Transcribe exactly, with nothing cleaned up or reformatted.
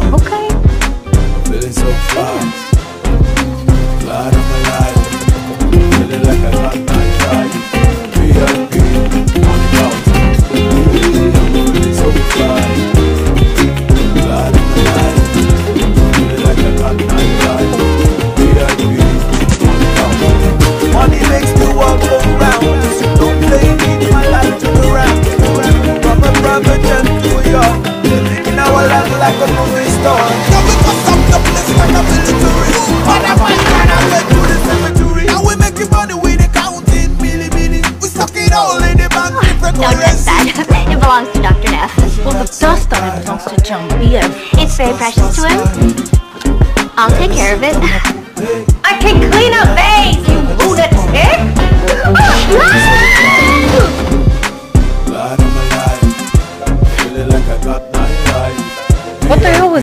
Okay. I'm feeling so fly. Glad I'm alive. Feeling like I got night ride. V I P on the couch. I'm feeling so fly. Glad I'm alive. Feeling like I got night ride. V I P on the couch. Money makes the world go round. So don't play me, my life to the round. From a private jet to a yacht. Living our life like a movie star. Now we got some the place like a military. Man, I might run away to the cemetery. Now we making money with the counting milli milli. We stuck it all in the bank. Don't touch that. It belongs to Doctor Neff. Well, the dust on it belongs to John Leo. It's very precious to him. I'll take care of it. I can clean up maids, you lunatic! Glad I'm alive. Feeling like I got night ride. What the hell was